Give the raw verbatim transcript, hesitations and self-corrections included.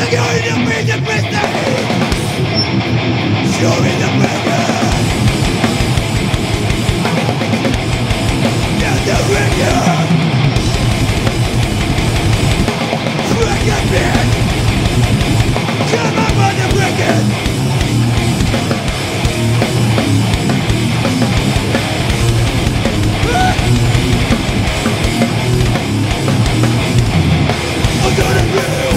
You're the biggest mistake. Show me the breaker. You're the breaker. Break it, bitch. Come on, mother, break it. I'm gonna break.